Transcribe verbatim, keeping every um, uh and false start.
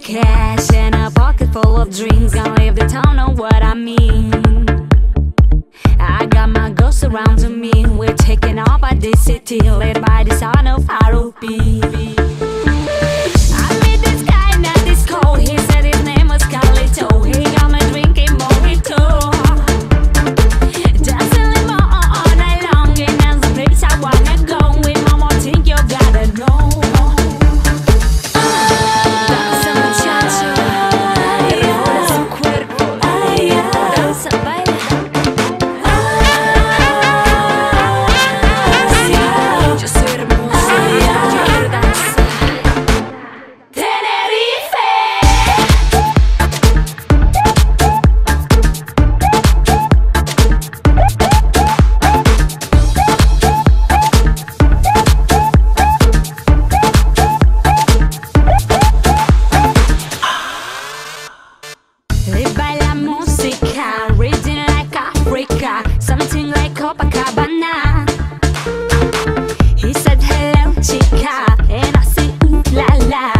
cash and a pocket full of dreams. Gonna leave the town, know what I mean. I got my girls surrounding me. We're taking off by this city, led by the sound of R O B. I met this guy in a disco. He said his name was Carlito. He got me drinking mojito, dancing limbo all night long. And that's the place I wanna go. With one more thing you gotta know. Danza muchacho, mueve su cuerpo, danza, baila. Yo soy hermosa, yo quiero danzar. Tenerife. Live by la música, reading like Africa, something like Copacabana. He said hello chica, and I said ooh la la.